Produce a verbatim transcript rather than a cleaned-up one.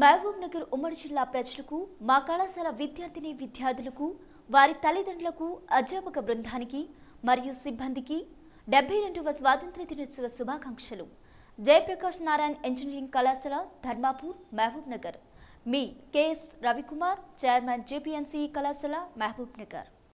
మహబూబ్ నగర్ ఉమ్మడి జిల్లా ప్రజలకు, మా కళాశాల విద్యార్థిని విద్యార్థులకు, వారి తల్లిదండ్రులకు, అధ్యాపక బృందానికి మరియు సిబ్బందికి డెబ్బై రెండవ స్వాతంత్ర్య దినోత్సవ శుభాకాంక్షలు. జయప్రకాష్ నారాయణ్ ఇంజనీరింగ్ కళాశాల, ధర్మాపూర్, మహబూబ్ నగర్. మీ కెఎస్ రవికుమార్, చైర్మన్ జేపీఎన్సీ కళాశాల, మహబూబ్ నగర్.